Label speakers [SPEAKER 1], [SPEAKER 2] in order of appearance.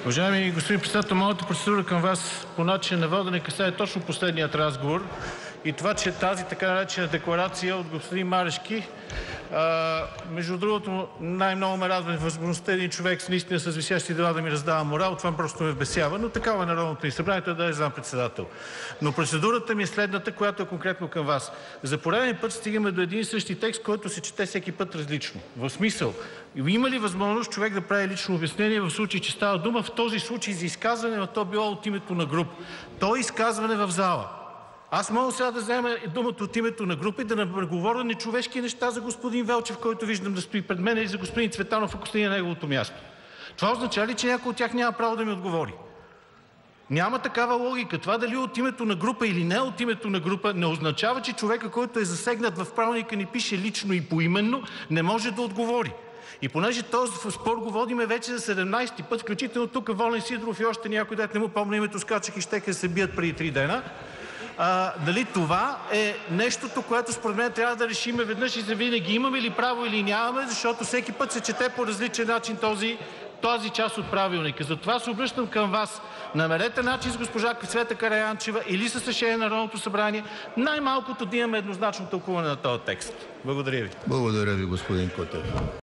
[SPEAKER 1] Уважаеми господин председател, моята процедура към Вас по начин на водене касае точно последният разговор и това, че тази така наречена декларация от господин Марешки, между другото, най-много ме радва възможността един човек наистина с висящи дела да ми раздава морал. Това просто ме вбесява, но такава е Народното ни събрание, той да е заместник-председател. Но процедурата ми е следната, която е конкретно към Вас. За пореден път стигаме до един и същи текст, който се чете всеки път различно. В смисъл, има ли възможност човек да прави лично обяснение в случай, че става дума в този случай за изказване, но то било от името на група? То е изказване в зала. Аз мога сега да взема думата от името на група и да говоря нечовешки неща за господин Велчев, който виждам да стои пред мен, или за господин Цветанов, ако стои на неговото място. Това означава ли, че някой от тях няма право да ми отговори? Няма такава логика. Това дали от името на група или не от името на група не означава, че човека, който е засегнат в правилника ни пише лично и поименно, не може да отговори. И понеже този спор го водиме вече за 17-ти път, включително тук Волен Сидеров и още някой, дет не му помня името, скачах и щеха да се бият преди 3 дена. Дали това е нещото, което според мен трябва да решиме веднъж и завинаги, имаме ли право или нямаме, защото всеки път се чете по различен начин тази част от правилника. Затова се обръщам към Вас. Намерете начин с госпожа Цвета Караянчева или с решение на Народното събрание, най-малкото да имаме еднозначно тълкуване на този текст. Благодаря Ви.
[SPEAKER 2] Благодаря Ви, господин Кутев.